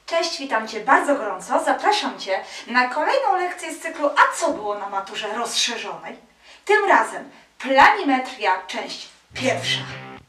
Cześć, witam Cię bardzo gorąco. Zapraszam Cię na kolejną lekcję z cyklu A co było na maturze rozszerzonej? Tym razem planimetria, część pierwsza.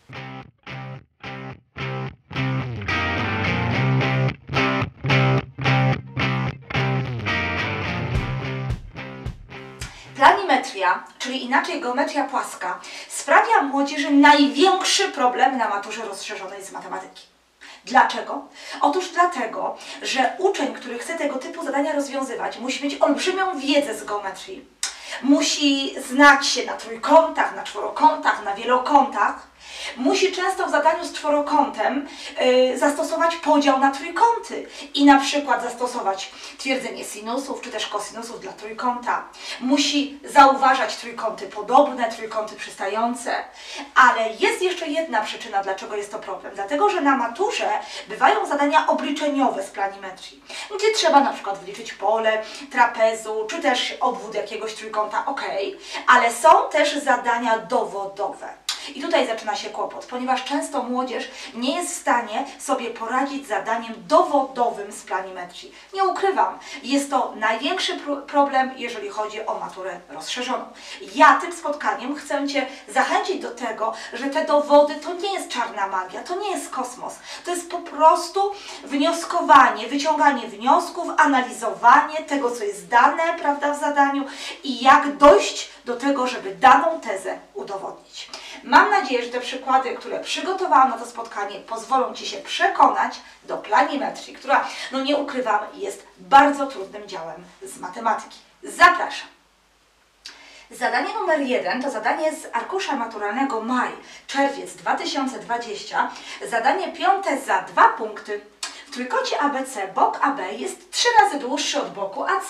Planimetria, czyli inaczej geometria płaska, sprawia młodzieży największy problem na maturze rozszerzonej z matematyki. Dlaczego? Otóż dlatego, że uczeń, który chce tego typu zadania rozwiązywać, musi mieć olbrzymią wiedzę z geometrii. Musi znać się na trójkątach, na czworokątach, na wielokątach. Musi często w zadaniu z czworokątem zastosować podział na trójkąty i na przykład zastosować twierdzenie sinusów czy też kosinusów dla trójkąta. Musi zauważać trójkąty podobne, trójkąty przystające. Ale jest jeszcze jedna przyczyna, dlaczego jest to problem. Dlatego, że na maturze bywają zadania obliczeniowe z planimetrii, gdzie trzeba na przykład wyliczyć pole trapezu czy też obwód jakiegoś trójkąta, ok, ale są też zadania dowodowe. I tutaj zaczyna się kłopot, ponieważ często młodzież nie jest w stanie sobie poradzić z zadaniem dowodowym z planimetrii. Nie ukrywam, jest to największy problem, jeżeli chodzi o maturę rozszerzoną. Ja tym spotkaniem chcę Cię zachęcić do tego, że te dowody to nie jest czarna magia, to nie jest kosmos. To jest po prostu wnioskowanie, wyciąganie wniosków, analizowanie tego, co jest dane, prawda, w zadaniu i jak dojść do tego, żeby daną tezę udowodnić. Mam nadzieję, że te przykłady, które przygotowałam na to spotkanie, pozwolą Ci się przekonać do planimetrii, która, no nie ukrywam, jest bardzo trudnym działem z matematyki. Zapraszam. Zadanie numer 1 to zadanie z arkusza maturalnego maj-czerwiec 2020. Zadanie 5 za 2 punkty. W trójkącie ABC bok AB jest 3 razy dłuższy od boku AC,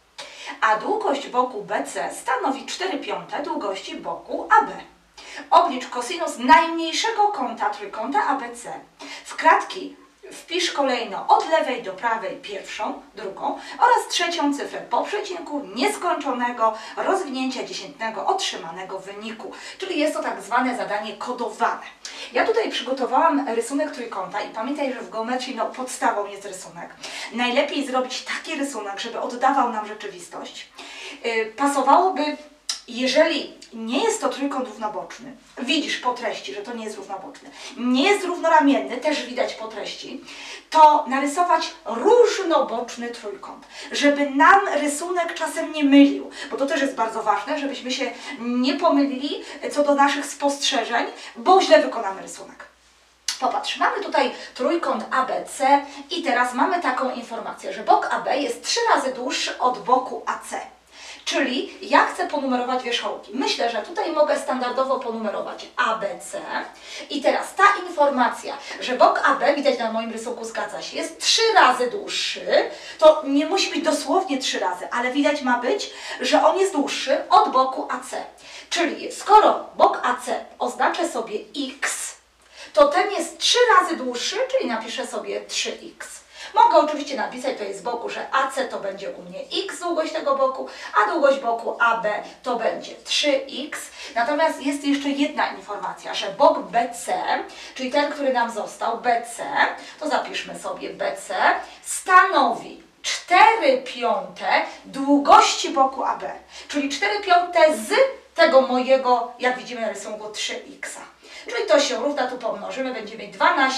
a długość boku BC stanowi 4/5 długości boku AB. Oblicz kosinus najmniejszego kąta trójkąta ABC. W kratki wpisz kolejno od lewej do prawej pierwszą, drugą oraz trzecią cyfrę po przecinku nieskończonego rozwinięcia dziesiętnego otrzymanego wyniku. Czyli jest to tak zwane zadanie kodowane. Ja tutaj przygotowałam rysunek trójkąta i pamiętaj, że w geometrii podstawą jest rysunek. Najlepiej zrobić taki rysunek, żeby oddawał nam rzeczywistość. Pasowałoby, jeżeli nie jest to trójkąt równoboczny, widzisz po treści, że to nie jest równoboczny, nie jest równoramienny, też widać po treści, to narysować różnoboczny trójkąt, żeby nam rysunek czasem nie mylił, bo to też jest bardzo ważne, żebyśmy się nie pomylili co do naszych spostrzeżeń, bo źle wykonamy rysunek. Popatrz, mamy tutaj trójkąt ABC i teraz mamy taką informację, że bok AB jest 3 razy dłuższy od boku AC. Czyli ja chcę ponumerować wierzchołki. Myślę, że tutaj mogę standardowo ponumerować ABC. I teraz ta informacja, że bok AB, widać na moim rysunku, zgadza się, jest 3 razy dłuższy. To nie musi być dosłownie 3 razy, ale widać ma być, że on jest dłuższy od boku AC. Czyli skoro bok AC oznaczę sobie X, to ten jest 3 razy dłuższy, czyli napiszę sobie 3X. Mogę oczywiście napisać tutaj z boku, że AC to będzie u mnie X, długość tego boku, a długość boku AB to będzie 3X. Natomiast jest jeszcze jedna informacja, że bok BC, czyli ten, który nam został, BC, to zapiszmy sobie BC, stanowi 4/5 długości boku AB, czyli 4/5 z tego mojego, jak widzimy na rysunku, 3X. Czyli to się równa, tu pomnożymy, będziemy mieć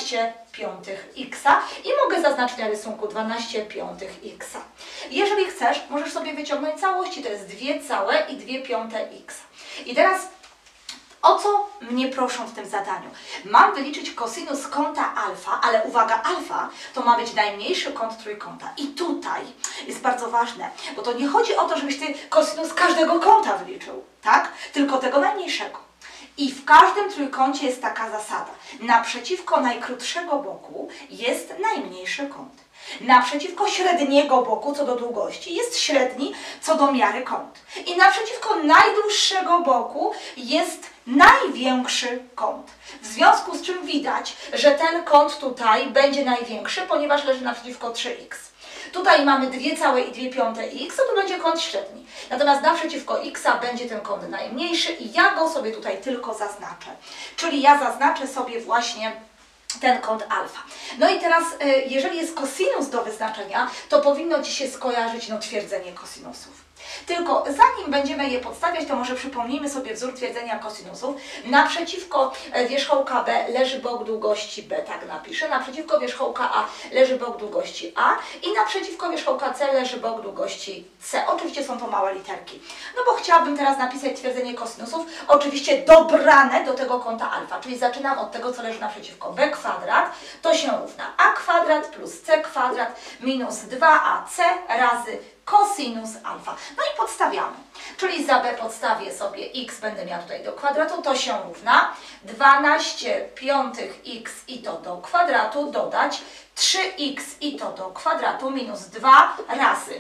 12/5x i mogę zaznaczyć na rysunku 12/5x. Jeżeli chcesz, możesz sobie wyciągnąć całości, to jest 2 całe i 2/5x. I teraz o co mnie proszą w tym zadaniu? Mam wyliczyć kosinus kąta alfa, ale uwaga, alfa to ma być najmniejszy kąt trójkąta. I tutaj jest bardzo ważne, bo to nie chodzi o to, żebyś Ty kosinus każdego kąta wyliczył, tak? Tylko tego najmniejszego. I w każdym trójkącie jest taka zasada. Naprzeciwko najkrótszego boku jest najmniejszy kąt. Naprzeciwko średniego boku co do długości jest średni co do miary kąt. I naprzeciwko najdłuższego boku jest największy kąt. W związku z czym widać, że ten kąt tutaj będzie największy, ponieważ leży naprzeciwko 3x. Tutaj mamy 2 całe i 2/5x, to tu będzie kąt średni. Natomiast naprzeciwko x będzie ten kąt najmniejszy i ja go sobie tutaj tylko zaznaczę. Czyli ja zaznaczę sobie właśnie ten kąt alfa. No i teraz, jeżeli jest kosinus do wyznaczenia, to powinno Ci się skojarzyć twierdzenie kosinusów. Tylko zanim będziemy je podstawiać, to może przypomnijmy sobie wzór twierdzenia kosinusów. Naprzeciwko wierzchołka B leży bok długości B, tak napiszę. Naprzeciwko wierzchołka A leży bok długości A i naprzeciwko wierzchołka C leży bok długości C. Oczywiście są to małe literki. No bo chciałabym teraz napisać twierdzenie kosinusów, oczywiście dobrane do tego kąta alfa, czyli zaczynam od tego, co leży naprzeciwko. B kwadrat to się równa A kwadrat plus C kwadrat minus 2AC razy kosinus alfa. No i podstawiamy. Czyli za B podstawię sobie x, będę miała tutaj do kwadratu, to się równa 12 piątych x i to do kwadratu dodać 3x i to do kwadratu minus 2 razy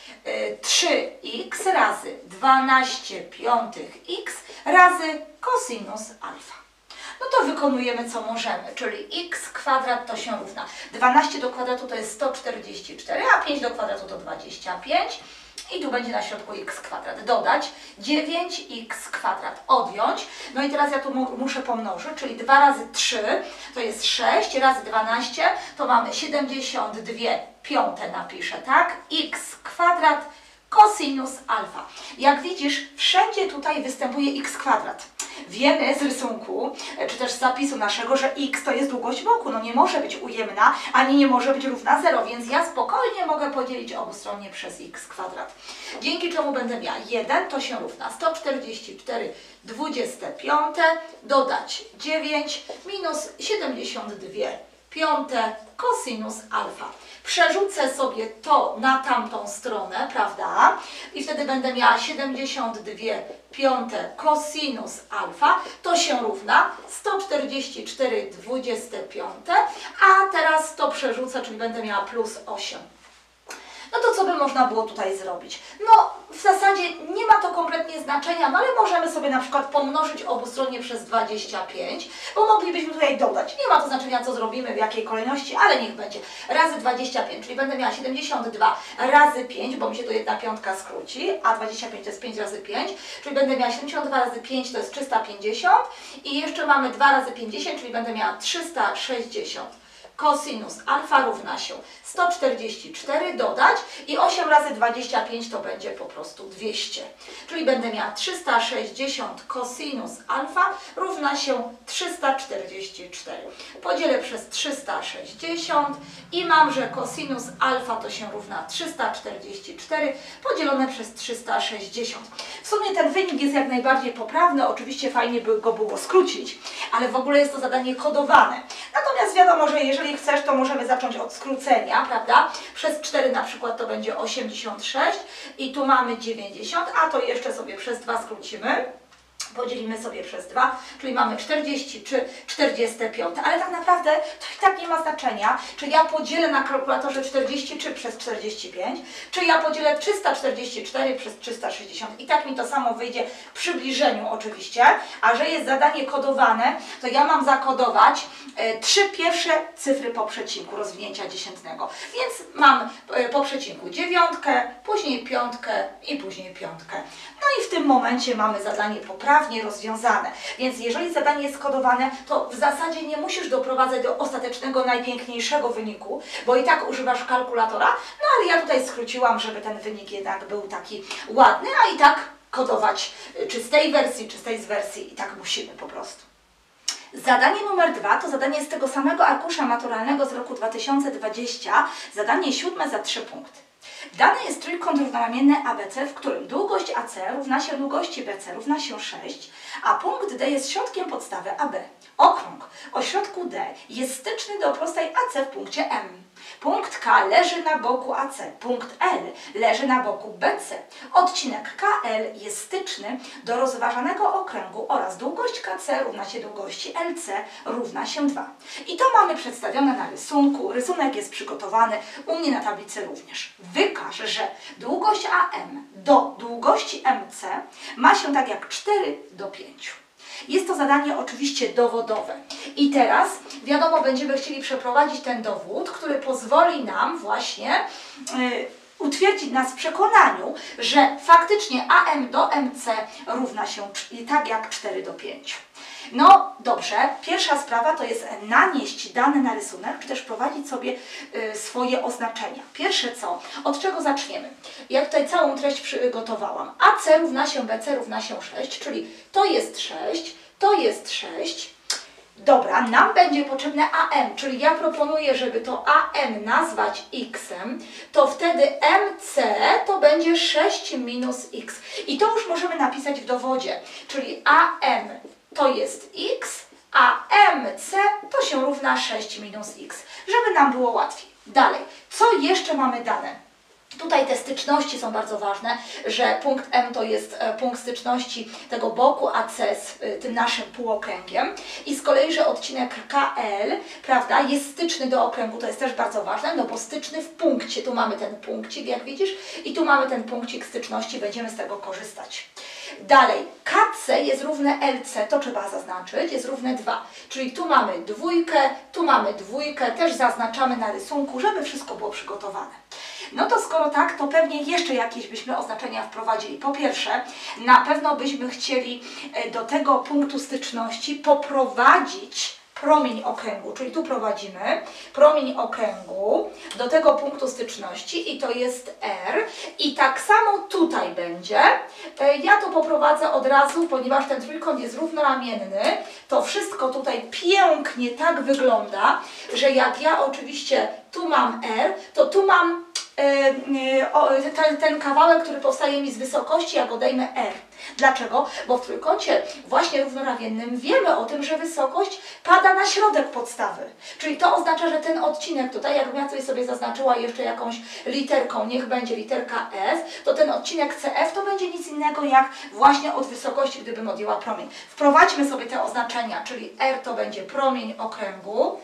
3x razy 12 piątych x razy kosinus alfa. No to wykonujemy co możemy, czyli x kwadrat to się równa 12 do kwadratu to jest 144, a 5 do kwadratu to 25 i tu będzie na środku x kwadrat. Dodać 9x kwadrat, odjąć, no i teraz ja tu muszę pomnożyć, czyli 2 razy 3 to jest 6, razy 12 to mamy 72 piąte napiszę, tak? X kwadrat kosinus alfa. Jak widzisz, wszędzie tutaj występuje x kwadrat. Wiemy z rysunku, czy też z zapisu naszego, że x to jest długość boku. No nie może być ujemna, ani nie może być równa 0, więc ja spokojnie mogę podzielić obustronnie przez x kwadrat. Dzięki czemu będę miała 1 to się równa 144 25 dodać 9 minus 72 piąte kosinus alfa. Przerzucę sobie to na tamtą stronę, prawda? I wtedy będę miała 72 piąte kosinus alfa, to się równa 144 25, a teraz to przerzucę, czyli będę miała plus 8. No to co by można było tutaj zrobić? No w zasadzie nie ma to kompletnie znaczenia, no ale możemy sobie na przykład pomnożyć obustronnie przez 25, bo moglibyśmy tutaj dodać. Nie ma to znaczenia, co zrobimy, w jakiej kolejności, ale niech będzie. Razy 25, czyli będę miała 72 razy 5, bo mi się to jedna piątka skróci, a 25 to jest 5 razy 5, czyli będę miała 72 razy 5 to jest 350 i jeszcze mamy 2 razy 50, czyli będę miała 360. Kosinus alfa równa się 144 dodać i 8 razy 25 to będzie po prostu 200. Czyli będę miała 360 kosinus alfa równa się 344. Podzielę przez 360 i mam, że kosinus alfa to się równa 344 podzielone przez 360. W sumie ten wynik jest jak najbardziej poprawny, oczywiście fajnie by go było skrócić, ale w ogóle jest to zadanie kodowane. Natomiast wiadomo, że jeżeli chcesz, to możemy zacząć od skrócenia, prawda? Przez 4 na przykład to będzie 86 i tu mamy 90, a to jeszcze sobie przez 2 skrócimy. Podzielimy sobie przez 2, czyli mamy 43, 45, ale tak naprawdę to i tak nie ma znaczenia, czy ja podzielę na kalkulatorze 43 przez 45, czy ja podzielę 344 przez 360 i tak mi to samo wyjdzie w przybliżeniu oczywiście, a że jest zadanie kodowane, to ja mam zakodować 3 pierwsze cyfry po przecinku rozwinięcia dziesiętnego, więc mam po przecinku 9, później 5 i później 5. No i w tym momencie mamy zadanie poprawne rozwiązane. Więc jeżeli zadanie jest kodowane, to w zasadzie nie musisz doprowadzać do ostatecznego, najpiękniejszego wyniku, bo i tak używasz kalkulatora, no ale ja tutaj skróciłam, żeby ten wynik jednak był taki ładny, a i tak kodować czy z tej wersji, czy z tej wersji i tak musimy po prostu. Zadanie numer 2 to zadanie z tego samego arkusza maturalnego z roku 2020, zadanie 7 za 3 punkty. Dany jest trójkąt równoramienny ABC, w którym długość AC równa się długości BC równa się 6, a punkt D jest środkiem podstawy AB. Okrąg o środku D jest styczny do prostej AC w punkcie M. Punkt K leży na boku AC, punkt L leży na boku BC. Odcinek KL jest styczny do rozważanego okręgu oraz długość KC równa się długości LC równa się 2. I to mamy przedstawione na rysunku. Rysunek jest przygotowany u mnie na tablicy również. Wykaż, że długość AM do długości MC ma się tak jak 4 do 5. Jest to zadanie oczywiście dowodowe. I teraz, wiadomo, będziemy chcieli przeprowadzić ten dowód, który pozwoli nam właśnie utwierdzić nas w przekonaniu, że faktycznie AM do MC równa się tak jak 4 do 5. No dobrze, pierwsza sprawa to jest nanieść dane na rysunek, czy też wprowadzić sobie swoje oznaczenia. Pierwsze co? Od czego zaczniemy? Ja tutaj całą treść przygotowałam. AC równa się BC równa się 6, czyli to jest 6, to jest 6. Dobra, nam będzie potrzebne AM, czyli ja proponuję, żeby to AM nazwać X-em, to wtedy MC to będzie 6 minus X. I to już możemy napisać w dowodzie, czyli AM to jest X, a MC to się równa 6 minus X, żeby nam było łatwiej. Dalej, co jeszcze mamy dane? Tutaj te styczności są bardzo ważne, że punkt M to jest punkt styczności tego boku AC z tym naszym półokręgiem i z kolei, że odcinek KL, prawda, jest styczny do okręgu, to jest też bardzo ważne, no bo styczny w punkcie, tu mamy ten punkcik, jak widzisz, i tu mamy ten punkcik styczności, będziemy z tego korzystać. Dalej, KC jest równe LC, to trzeba zaznaczyć, jest równe 2, czyli tu mamy dwójkę, też zaznaczamy na rysunku, żeby wszystko było przygotowane. No to skoro tak, to pewnie jeszcze jakieś byśmy oznaczenia wprowadzili. Po pierwsze, na pewno byśmy chcieli do tego punktu styczności poprowadzić promień okręgu, czyli tu prowadzimy promień okręgu do tego punktu styczności i to jest R. I tak samo tutaj będzie. Ja to poprowadzę od razu, ponieważ ten trójkąt jest równoramienny. To wszystko tutaj pięknie tak wygląda, że jak ja oczywiście tu mam R, to tu mam ten kawałek, który powstaje mi z wysokości, jak odejmę R. Dlaczego? Bo w trójkącie właśnie równoramiennym wiemy o tym, że wysokość pada na środek podstawy. Czyli to oznacza, że ten odcinek tutaj, jakbym ja sobie zaznaczyła jeszcze jakąś literką, niech będzie literka F, to ten odcinek CF to będzie nic innego jak właśnie od wysokości, gdybym odjęła promień. Wprowadźmy sobie te oznaczenia, czyli R to będzie promień okręgu.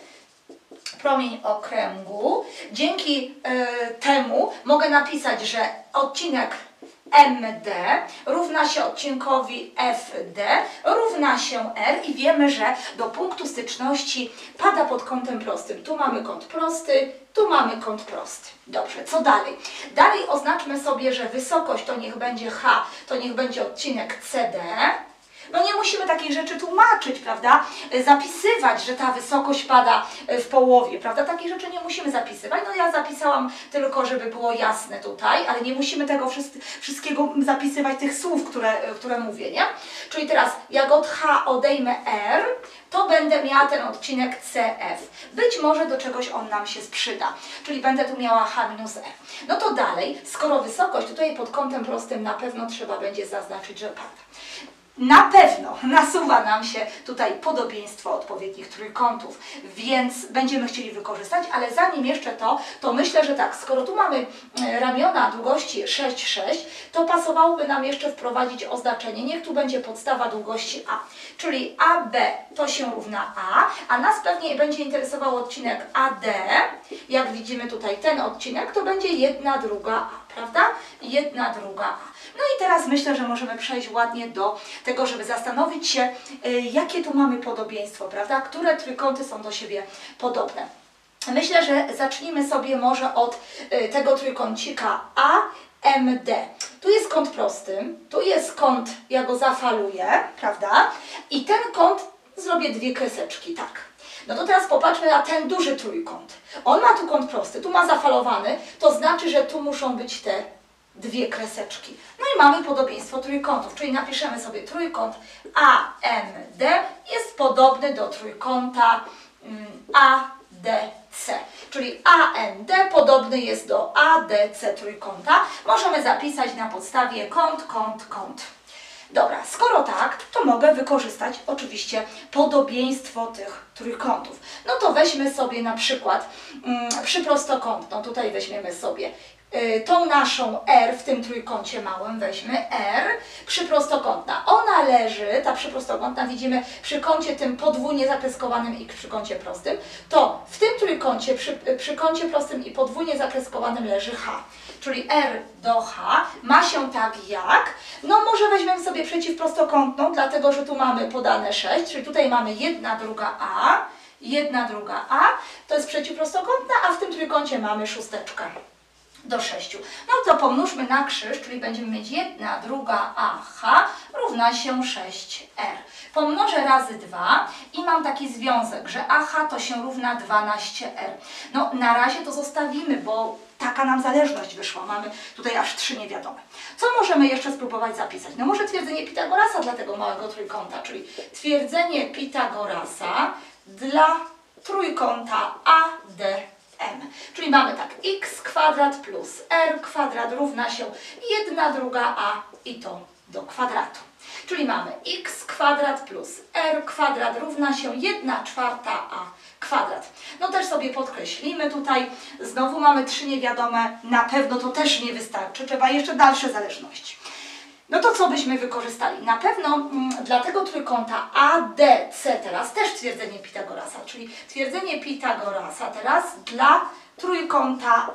Dzięki temu mogę napisać, że odcinek MD równa się odcinkowi FD równa się R i wiemy, że do punktu styczności pada pod kątem prostym. Tu mamy kąt prosty, tu mamy kąt prosty. Dobrze, co dalej? Dalej oznaczmy sobie, że wysokość to niech będzie H, to niech będzie odcinek CD. No nie musimy takich rzeczy tłumaczyć, prawda? Zapisywać, że ta wysokość pada w połowie, prawda? Takich rzeczy nie musimy zapisywać. No ja zapisałam tylko, żeby było jasne tutaj, ale nie musimy tego wszystkiego zapisywać, tych słów, które mówię, nie? Czyli teraz, jak od H odejmę R, to będę miała ten odcinek CF. Być może do czegoś on nam się sprzyda, czyli będę tu miała H minus R. No to dalej, skoro wysokość tutaj pod kątem prostym na pewno trzeba będzie zaznaczyć, że pada. Na pewno nasuwa nam się tutaj podobieństwo odpowiednich trójkątów, więc będziemy chcieli wykorzystać, ale zanim jeszcze to myślę, że tak, skoro tu mamy ramiona długości 6, 6, to pasowałoby nam jeszcze wprowadzić oznaczenie, niech tu będzie podstawa długości A, czyli AB to się równa A nas pewnie będzie interesował odcinek AD, jak widzimy tutaj ten odcinek, to będzie 1/2 A, prawda? 1/2 A. No i teraz myślę, że możemy przejść ładnie do tego, żeby zastanowić się, jakie tu mamy podobieństwo, prawda? Które trójkąty są do siebie podobne. Myślę, że zacznijmy sobie może od tego trójkącika AMD. Tu jest kąt prosty, tu jest kąt, ja go zafaluję, prawda? I ten kąt zrobię dwie kreseczki, tak. No to teraz popatrzmy na ten duży trójkąt. On ma tu kąt prosty, tu ma zafalowany, to znaczy, że tu muszą być te dwie kreseczki. No i mamy podobieństwo trójkątów, czyli napiszemy sobie trójkąt AMD jest podobny do trójkąta ADC. Czyli AMD podobny jest do ADC trójkąta. Możemy zapisać na podstawie kąt, kąt, kąt. Dobra, skoro tak, to mogę wykorzystać oczywiście podobieństwo tych trójkątów. No to weźmy sobie na przykład przyprostokątną. Tutaj weźmiemy sobie tą naszą R w tym trójkącie małym, weźmy R, przyprostokątna. Ona leży, ta przyprostokątna, widzimy przy kącie tym podwójnie zakreskowanym i przy kącie prostym, to w tym trójkącie przy kącie prostym i podwójnie zakreskowanym leży H. Czyli R do H ma się tak jak, no może weźmiemy sobie przeciwprostokątną, dlatego że tu mamy podane 6, czyli tutaj mamy 1/2 A, 1/2 A, to jest przeciwprostokątna, a w tym trójkącie mamy szósteczkę. do 6. No to pomnóżmy na krzyż, czyli będziemy mieć 1, druga AH równa się 6R. Pomnożę razy 2 i mam taki związek, że AH to się równa 12R. No na razie to zostawimy, bo taka nam zależność wyszła. Mamy tutaj aż 3 niewiadome. Co możemy jeszcze spróbować zapisać? No może twierdzenie Pitagorasa dla tego małego trójkąta, czyli twierdzenie Pitagorasa dla trójkąta ADM. Czyli mamy tak, x kwadrat plus r kwadrat równa się 1 druga a i to do kwadratu. Czyli mamy x kwadrat plus r kwadrat równa się 1/4 a kwadrat. No też sobie podkreślimy tutaj, znowu mamy 3 niewiadome, na pewno to też nie wystarczy, trzeba jeszcze dalsze zależności. No to co byśmy wykorzystali? Na pewno dla tego trójkąta ADC teraz też twierdzenie Pitagorasa, czyli twierdzenie Pitagorasa teraz dla trójkąta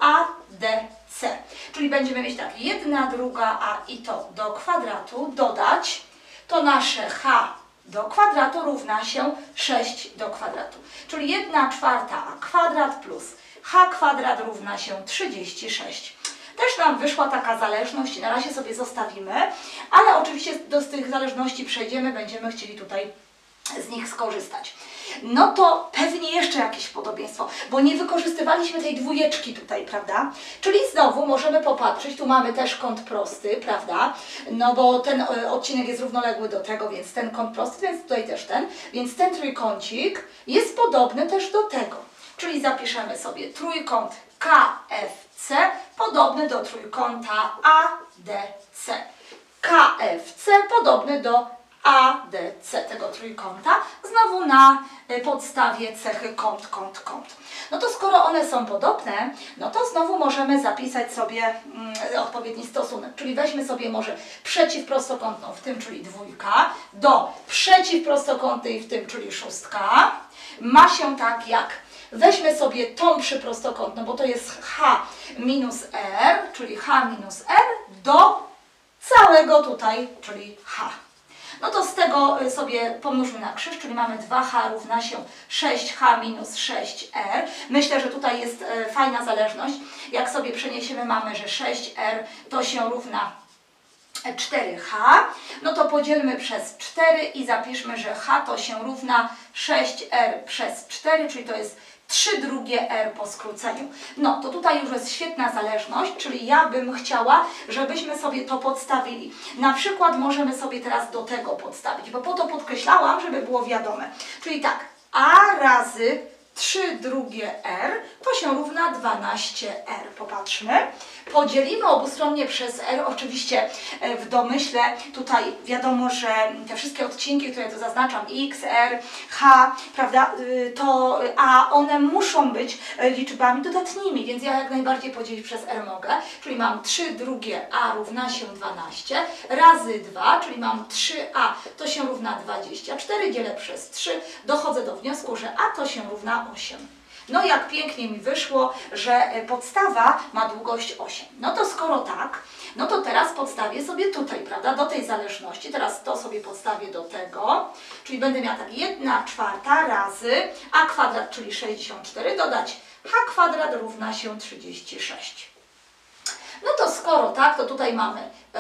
ADC. Czyli będziemy mieć tak, 1 druga a i to do kwadratu dodać to nasze h do kwadratu równa się 6 do kwadratu. Czyli 1/4 a kwadrat plus h kwadrat równa się 36. Też nam wyszła taka zależność, na razie sobie zostawimy, ale oczywiście do tych zależności przejdziemy, będziemy chcieli tutaj z nich skorzystać. No to pewnie jeszcze jakieś podobieństwo, bo nie wykorzystywaliśmy tej dwójeczki tutaj, prawda? Czyli znowu możemy popatrzeć, tu mamy też kąt prosty, prawda? No bo ten odcinek jest równoległy do tego, więc ten kąt prosty, więc tutaj też ten, więc ten trójkącik jest podobny też do tego. Czyli zapiszemy sobie trójkąt KFC podobny do trójkąta ADC. KFC podobny do ADC tego trójkąta, znowu na podstawie cechy kąt, kąt, kąt. No to skoro one są podobne, no to znowu możemy zapisać sobie odpowiedni stosunek, czyli weźmy sobie może przeciwprostokątną w tym, czyli 2, do przeciwprostokątnej w tym, czyli 6. Ma się tak jak, weźmy sobie tą przyprostokątną, bo to jest h minus r, czyli h minus r do całego tutaj, czyli h. No to z tego sobie pomnóżmy na krzyż, czyli mamy 2h równa się 6h minus 6r. Myślę, że tutaj jest fajna zależność. Jak sobie przeniesiemy, mamy, że 6r to się równa 4h. No to podzielmy przez 4 i zapiszmy, że h to się równa 6r przez 4, czyli to jest 3 drugie r po skróceniu. No to tutaj już jest świetna zależność, czyli ja bym chciała, żebyśmy sobie to podstawili. Na przykład możemy sobie teraz do tego podstawić, bo po to podkreślałam, żeby było wiadome. Czyli tak, a razy 3 drugie r to się równa 12r. Popatrzmy. Podzielimy obustronnie przez r, oczywiście w domyśle tutaj wiadomo, że te wszystkie odcinki, które tu zaznaczam, x, r, h, prawda, to a one muszą być liczbami dodatnimi, więc ja jak najbardziej podzielić przez r mogę, czyli mam 3 drugie a równa się 12 razy 2, czyli mam 3a to się równa 24, dzielę przez 3, dochodzę do wniosku, że a to się równa 8. No jak pięknie mi wyszło, że podstawa ma długość 8. No to skoro tak, no to teraz podstawię sobie tutaj, prawda, do tej zależności. Teraz to sobie podstawię do tego, czyli będę miała tak 1/4 razy a kwadrat, czyli 64, dodać h kwadrat równa się 36. No to skoro tak, to tutaj mamy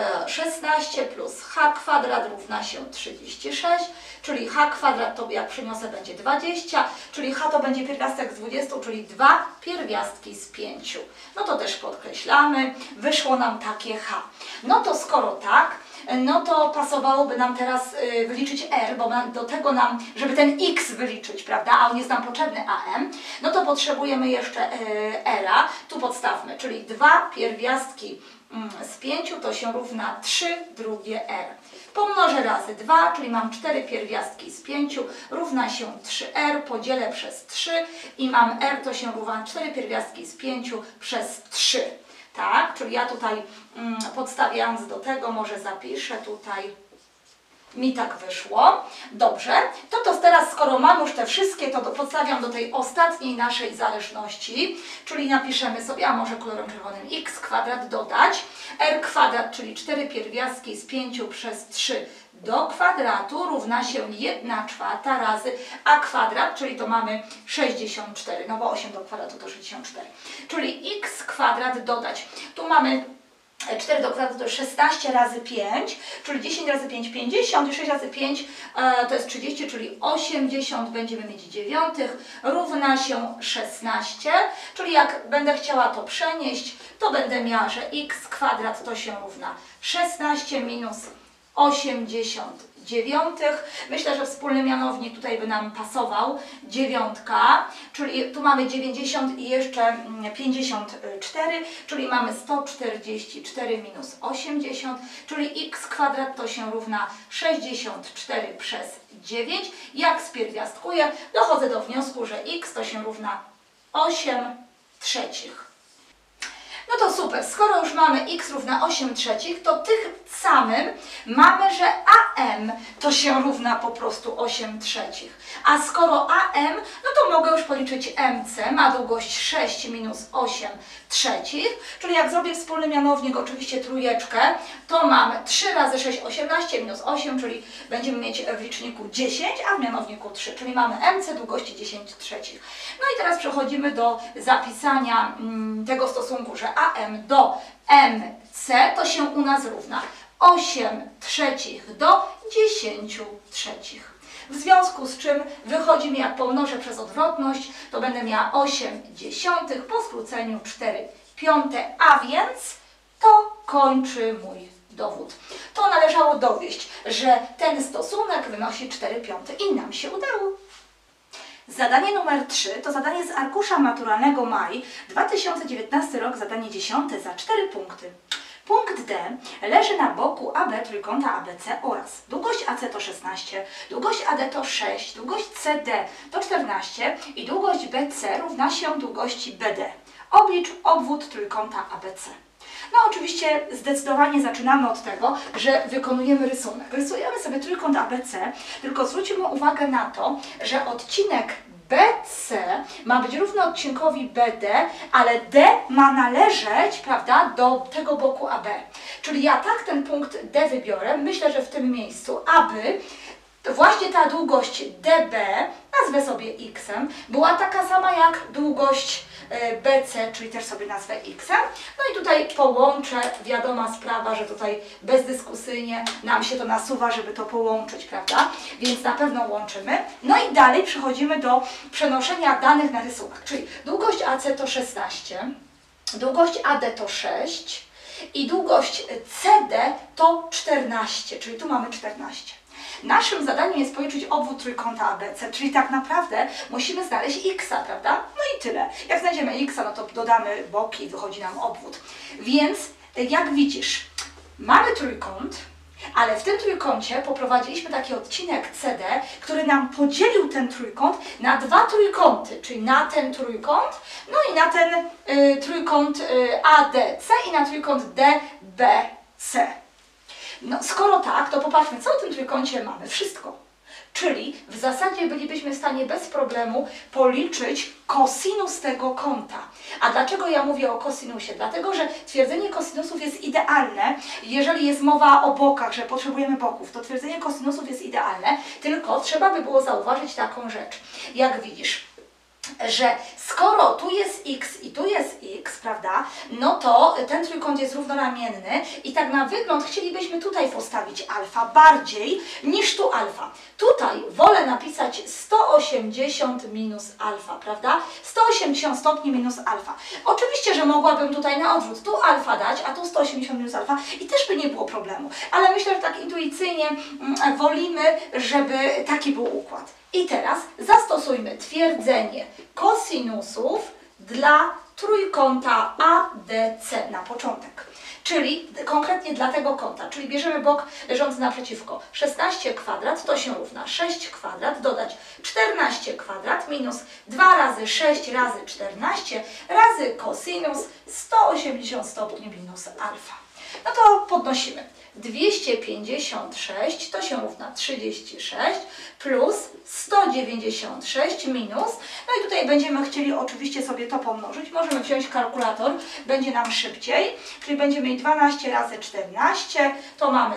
16 plus h kwadrat równa się 36, czyli h kwadrat to jak przeniosę będzie 20, czyli h to będzie pierwiastek z 20, czyli 2 pierwiastki z 5. No to też podkreślamy, wyszło nam takie h. No to skoro tak, no to pasowałoby nam teraz wyliczyć r, bo do tego nam, żeby ten x wyliczyć, prawda, a on jest nam potrzebny am, no to potrzebujemy jeszcze r-a, tu podstawmy, czyli 2 pierwiastki z 5 to się równa 3 drugie r. Pomnożę razy 2, czyli mam 4 pierwiastki z 5 równa się 3r, podzielę przez 3 i mam r to się równa 4 pierwiastki z 5 przez 3. Tak, czyli ja tutaj podstawiając do tego, może zapiszę tutaj mi tak wyszło. Dobrze, to teraz skoro mam już te wszystkie, to podstawiam do tej ostatniej naszej zależności, czyli napiszemy sobie, a może kolorem czerwonym, x kwadrat dodać r kwadrat, czyli 4 pierwiastki z 5 przez 3 do kwadratu równa się 1/4 razy a kwadrat, czyli to mamy 64, no bo 8 do kwadratu to 64, czyli x kwadrat dodać, tu mamy 4 do kwadratu to 16 razy 5, czyli 10 razy 5 50 i 6 razy 5 to jest 30, czyli 80 będziemy mieć dziewiątych, równa się 16, czyli jak będę chciała to przenieść, to będę miała, że x kwadrat to się równa 16 minus 89. Myślę, że wspólny mianownik tutaj by nam pasował, dziewiątka, czyli tu mamy 90 i jeszcze 54, czyli mamy 144 minus 80, czyli x kwadrat to się równa 64 przez 9. Jak spierwiastkuję, dochodzę do wniosku, że x to się równa 8/3. No to super, skoro już mamy x równa 8/3, to tym samym mamy, że am to się równa po prostu 8/3. A skoro am, no to mogę już policzyć mc, ma długość 6 minus 8/3, czyli jak zrobię wspólny mianownik, oczywiście trójeczkę, to mam 3 razy 6, 18 minus 8, czyli będziemy mieć w liczniku 10, a w mianowniku 3, czyli mamy mc długości 10/3. No i teraz przechodzimy do zapisania tego stosunku, że am do mc to się u nas równa 8/3 do 10/3. W związku z czym wychodzi mi, jak pomnożę przez odwrotność, to będę miała 8/10 po skróceniu 4/5, a więc to kończy mój dowód. To należało dowieść, że ten stosunek wynosi 4/5 i nam się udało. Zadanie numer 3 to zadanie z arkusza maturalnego maj 2019 rok, zadanie 10 za 4 punkty. Punkt D leży na boku AB trójkąta ABC oraz długość AC to 16, długość AD to 6, długość CD to 14 i długość BC równa się długości BD. Oblicz obwód trójkąta ABC. No oczywiście zdecydowanie zaczynamy od tego, że wykonujemy rysunek. Rysujemy sobie trójkąt ABC, tylko zwróćmy uwagę na to, że odcinek BC ma być równy odcinkowi BD, ale D ma należeć, prawda, do tego boku AB. Czyli ja tak ten punkt D wybiorę, myślę, że w tym miejscu, aby właśnie ta długość DB, nazwę sobie x-em, była taka sama jak długość BC, czyli też sobie nazwę x-em. No i tutaj połączę, wiadoma sprawa, że tutaj bezdyskusyjnie nam się to nasuwa, żeby to połączyć, prawda? Więc na pewno łączymy. No i dalej przechodzimy do przenoszenia danych na rysunek, czyli długość AC to 16, długość AD to 6 i długość CD to 14, czyli tu mamy 14. Naszym zadaniem jest policzyć obwód trójkąta ABC, czyli tak naprawdę musimy znaleźć x, prawda? No i tyle. Jak znajdziemy x, no to dodamy boki i wychodzi nam obwód. Więc jak widzisz, mamy trójkąt, ale w tym trójkącie poprowadziliśmy taki odcinek CD, który nam podzielił ten trójkąt na dwa trójkąty, czyli na ten trójkąt, no i na ten trójkąt ADC i na trójkąt DBC. No, skoro tak, to popatrzmy, co w tym trójkącie mamy. Wszystko. Czyli w zasadzie bylibyśmy w stanie bez problemu policzyć kosinus tego kąta. A dlaczego ja mówię o kosinusie? Dlatego, że twierdzenie kosinusów jest idealne, jeżeli jest mowa o bokach, że potrzebujemy boków, to twierdzenie kosinusów jest idealne, tylko trzeba by było zauważyć taką rzecz. Jak widzisz, że skoro tu jest x i tu jest x, prawda, no to ten trójkąt jest równoramienny i tak na wygląd chcielibyśmy tutaj postawić alfa bardziej niż tu alfa. Tutaj wolę napisać 180 minus alfa, prawda? 180 stopni minus alfa. Oczywiście, że mogłabym tutaj na odwrót tu alfa dać, a tu 180 minus alfa i też by nie było problemu. Ale myślę, że tak intuicyjnie wolimy, żeby taki był układ. I teraz zastosujmy twierdzenie kosinusów dla trójkąta ABC na początek. Czyli konkretnie dla tego kąta, czyli bierzemy bok leżący naprzeciwko. 16 kwadrat to się równa 6 kwadrat, dodać 14 kwadrat minus 2 razy 6 razy 14 razy kosinus 180 stopni minus alfa. No to podnosimy. 256 to się równa 36 plus 196 minus, no i tutaj będziemy chcieli oczywiście sobie to pomnożyć, możemy wziąć kalkulator, będzie nam szybciej, czyli będziemy mieli 12 razy 14, to mamy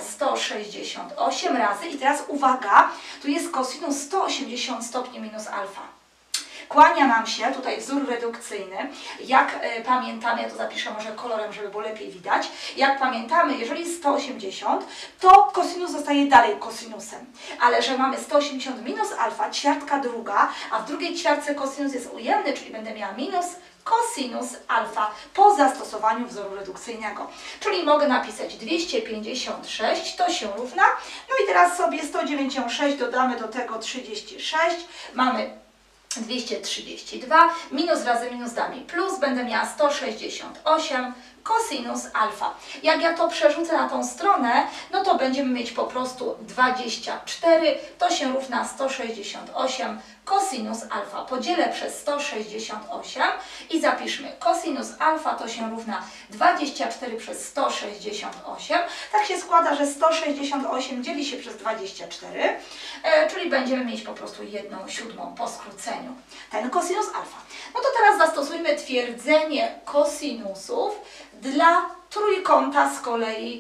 168 razy i teraz uwaga, tu jest kosinus 180 stopni minus alfa. Kłania nam się tutaj wzór redukcyjny. Jak pamiętamy, ja to zapiszę może kolorem, żeby było lepiej widać. Jak pamiętamy, jeżeli jest 180, to kosinus zostaje dalej kosinusem. Ale że mamy 180 minus alfa, ćwiartka druga, a w drugiej ćwiartce kosinus jest ujemny, czyli będę miała minus kosinus alfa po zastosowaniu wzoru redukcyjnego. Czyli mogę napisać 256, to się równa. No i teraz sobie 196 dodamy do tego 36, mamy 232, minus razy minus da mi plus, będę miała 168 kosinus alfa. Jak ja to przerzucę na tą stronę, no to będziemy mieć po prostu 24, to się równa 168 kosinus alfa. Podzielę przez 168 i zapiszmy kosinus alfa to się równa 24 przez 168. Tak się składa, że 168 dzieli się przez 24, czyli będziemy mieć po prostu 1/7 po skróceniu. Ten kosinus alfa. No to teraz zastosujmy twierdzenie kosinusów dla trójkąta z kolei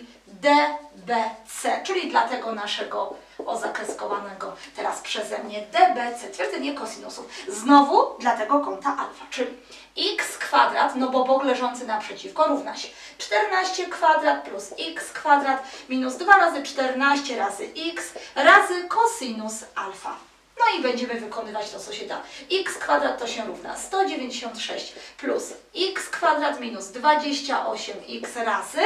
DBC, czyli dla tego naszego zakreskowanego teraz przeze mnie DBC, twierdzenie kosinusów. Znowu dla tego kąta alfa, czyli x kwadrat, no bo bok leżący naprzeciwko równa się 14 kwadrat plus x kwadrat minus 2 razy 14 razy x razy kosinus alfa. No i będziemy wykonywać to, co się da. X kwadrat to się równa 196 plus x kwadrat minus 28x razy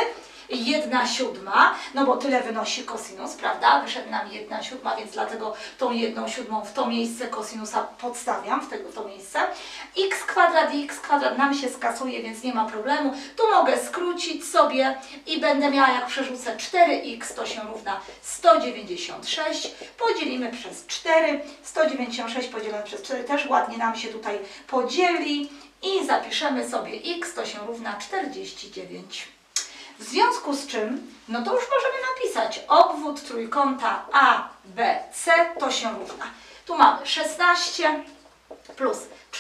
1/7, no bo tyle wynosi kosinus, prawda? Wyszedł nam 1/7, więc dlatego tą 1/7 w to miejsce kosinusa podstawiam, w to miejsce. X kwadrat i x kwadrat nam się skasuje, więc nie ma problemu. Tu mogę skrócić sobie i będę miała, jak przerzucę 4x, to się równa 196. Podzielimy przez 4. 196 podzielone przez 4 też ładnie nam się tutaj podzieli. I zapiszemy sobie x, to się równa 49. W związku z czym, no to już możemy napisać obwód trójkąta ABC to się równa. Tu mamy 16 plus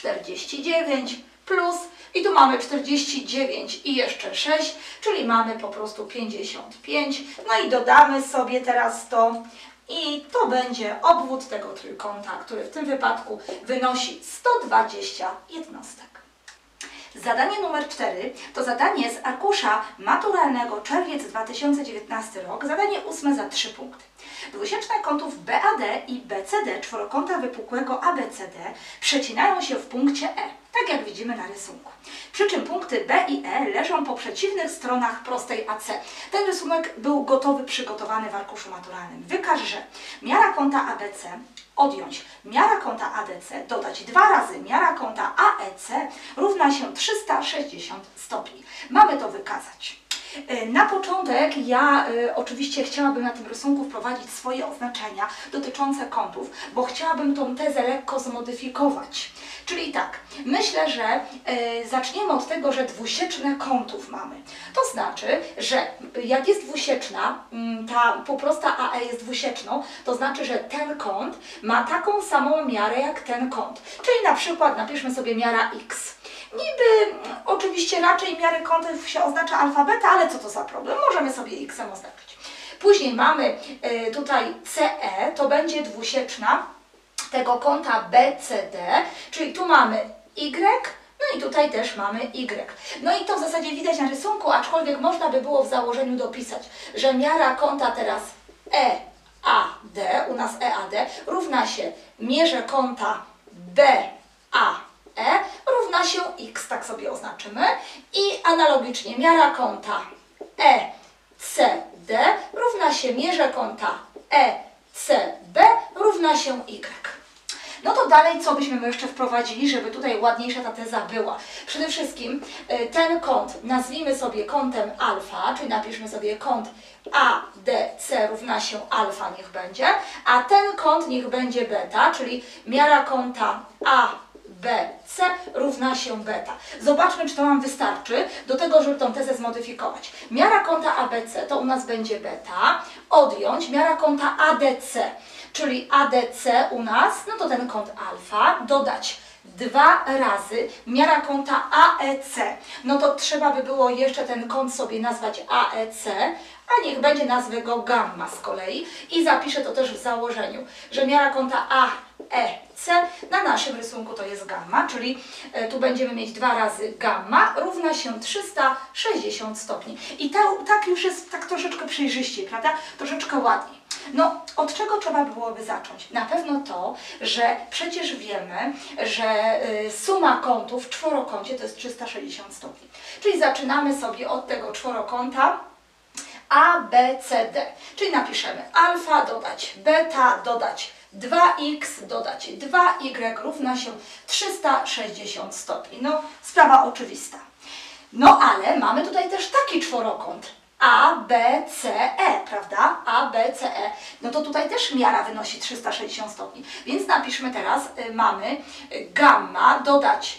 49 plus i tu mamy 49 i jeszcze 6, czyli mamy po prostu 55. No i dodamy sobie teraz to i to będzie obwód tego trójkąta, który w tym wypadku wynosi 120 jednostek. Zadanie numer 4 to zadanie z arkusza maturalnego czerwiec 2019 rok, zadanie 8 za 3 punkty. Dwusieczne kątów BAD i BCD czworokąta wypukłego ABCD przecinają się w punkcie E, tak jak widzimy na rysunku. Przy czym punkty B i E leżą po przeciwnych stronach prostej AC. Ten rysunek był gotowy, przygotowany w arkuszu maturalnym. Wykaż, że miara kąta ABC odjąć miara kąta ADC, dodać 2 razy miara kąta AEC równa się 360 stopni. Mamy to wykazać. Na początek ja oczywiście chciałabym na tym rysunku wprowadzić swoje oznaczenia dotyczące kątów, bo chciałabym tą tezę lekko zmodyfikować. Czyli tak, myślę, że zaczniemy od tego, że dwusieczne kątów mamy. To znaczy, że jak jest dwusieczna, ta półprosta AE jest dwusieczną, to znaczy, że ten kąt ma taką samą miarę jak ten kąt. Czyli na przykład napiszmy sobie miara x. Niby oczywiście raczej miary kątów się oznacza alfa, beta, ale co to za problem? Możemy sobie x-em oznaczyć. Później mamy tutaj CE, to będzie dwusieczna tego kąta BCD, czyli tu mamy Y, no i tutaj też mamy Y. No i to w zasadzie widać na rysunku, aczkolwiek można by było w założeniu dopisać, że miara kąta teraz EAD, u nas EAD, równa się mierze kąta BAE równa się x, tak sobie oznaczymy. I analogicznie miara kąta ECD równa się mierze kąta ECB równa się y. No to dalej co byśmy jeszcze wprowadzili, żeby tutaj ładniejsza ta teza była? Przede wszystkim ten kąt nazwijmy sobie kątem alfa, czyli napiszmy sobie kąt ADC równa się alfa niech będzie, a ten kąt niech będzie beta, czyli miara kąta AB ABC równa się beta. Zobaczmy, czy to nam wystarczy do tego, żeby tą tezę zmodyfikować. Miara kąta ABC to u nas będzie beta, odjąć miara kąta ADC, czyli ADC u nas, no to ten kąt alfa, dodać 2 razy miara kąta AEC. No to trzeba by było jeszcze ten kąt sobie nazwać AEC, a niech będzie nazwę go gamma z kolei i zapiszę to też w założeniu, że miara kąta AEC na naszym rysunku to jest gamma, czyli tu będziemy mieć 2 razy gamma równa się 360 stopni. I tak już jest tak troszeczkę przejrzyściej, prawda? Troszeczkę ładniej. No, od czego trzeba byłoby zacząć? Na pewno to, że przecież wiemy, że suma kątów w czworokącie to jest 360 stopni. Czyli zaczynamy sobie od tego czworokąta ABCD. Czyli napiszemy alfa dodać beta dodać 2x dodać 2y równa się 360 stopni. No, sprawa oczywista. No, ale mamy tutaj też taki czworokąt ABCE, prawda? ABCE. No to tutaj też miara wynosi 360 stopni. Więc napiszmy teraz, mamy gamma dodać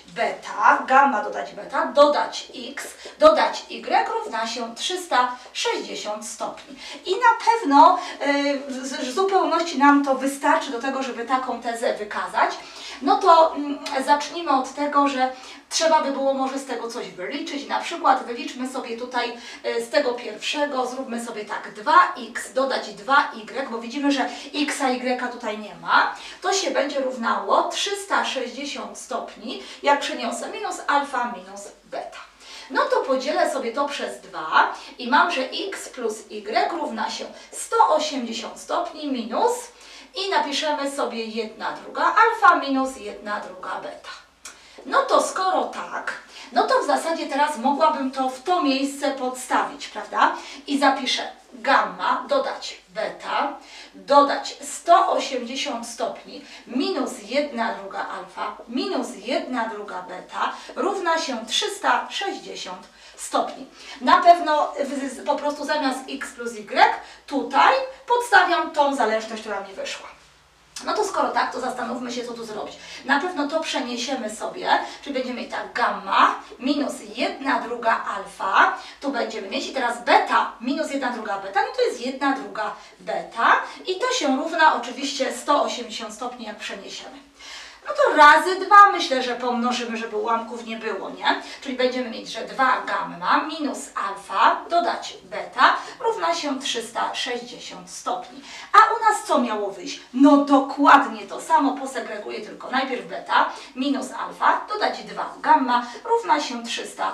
beta, dodać x, dodać y równa się 360 stopni. I na pewno w zupełności nam to wystarczy do tego, żeby taką tezę wykazać. No to zacznijmy od tego, że trzeba by było może z tego coś wyliczyć. Na przykład wyliczmy sobie tutaj z tego pierwszego, zróbmy sobie tak, 2x dodać 2y, bo widzimy, że x a y tutaj nie ma. To się będzie równało 360 stopni, jak przeniosę minus alfa minus beta. No to podzielę sobie to przez 2 i mam, że x plus y równa się 180 stopni minus i napiszemy sobie 1 druga alfa minus 1 druga beta. No to skoro tak, no to w zasadzie teraz mogłabym to w to miejsce podstawić, prawda? I zapiszę gamma dodać beta, dodać 180 stopni minus 1 druga alfa minus 1 druga beta równa się 360 stopni. Na pewno po prostu zamiast x plus y tutaj podstawiam tą zależność, która mi wyszła. No to skoro tak, to zastanówmy się, co tu zrobić. Na pewno to przeniesiemy sobie, czyli będziemy mieć tak gamma minus 1 druga alfa, tu będziemy mieć i teraz beta minus 1 druga beta, no to jest 1 druga beta i to się równa oczywiście 180 stopni, jak przeniesiemy. No to razy 2 myślę, że pomnożymy, żeby ułamków nie było, nie? Czyli będziemy mieć, że 2 gamma minus alfa dodać beta równa się 360 stopni. A u nas co miało wyjść? No dokładnie to samo, posegreguję tylko najpierw beta minus alfa dodać 2 gamma równa się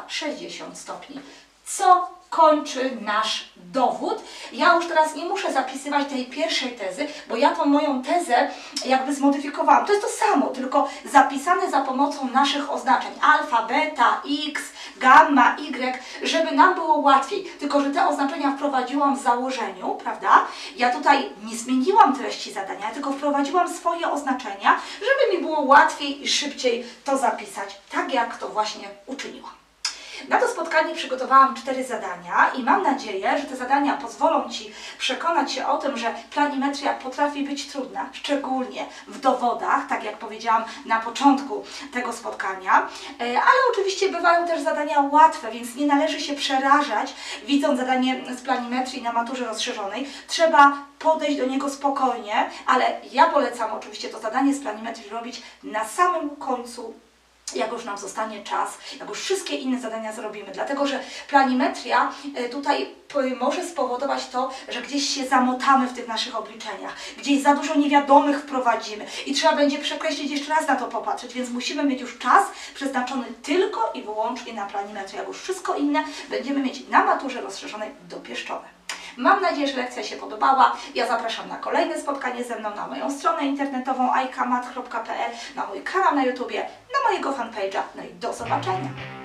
360 stopni. Co kończy nasz dowód? Ja już teraz nie muszę zapisywać tej pierwszej tezy, bo ja tą moją tezę jakby zmodyfikowałam. To jest to samo, tylko zapisane za pomocą naszych oznaczeń alfa, beta, x, gamma, y, żeby nam było łatwiej. Tylko że te oznaczenia wprowadziłam w założeniu, prawda? Ja tutaj nie zmieniłam treści zadania, tylko wprowadziłam swoje oznaczenia, żeby mi było łatwiej i szybciej to zapisać, tak jak to właśnie uczyniłam. Na to spotkanie przygotowałam 4 zadania i mam nadzieję, że te zadania pozwolą Ci przekonać się o tym, że planimetria potrafi być trudna, szczególnie w dowodach, tak jak powiedziałam na początku tego spotkania, ale oczywiście bywają też zadania łatwe, więc nie należy się przerażać, widząc zadanie z planimetrii na maturze rozszerzonej. Trzeba podejść do niego spokojnie, ale ja polecam oczywiście to zadanie z planimetrii robić na samym końcu, jak już nam zostanie czas, jak już wszystkie inne zadania zrobimy, dlatego że planimetria tutaj może spowodować to, że gdzieś się zamotamy w tych naszych obliczeniach, gdzieś za dużo niewiadomych wprowadzimy i trzeba będzie przekreślić jeszcze raz na to popatrzeć, więc musimy mieć już czas przeznaczony tylko i wyłącznie na planimetrię, jak już wszystko inne będziemy mieć na maturze rozszerzonej dopieszczone. Mam nadzieję, że lekcja się podobała. Ja zapraszam na kolejne spotkanie ze mną na moją stronę internetową ajkamat.pl, na mój kanał na YouTubie, na mojego fanpage'a. No i do zobaczenia!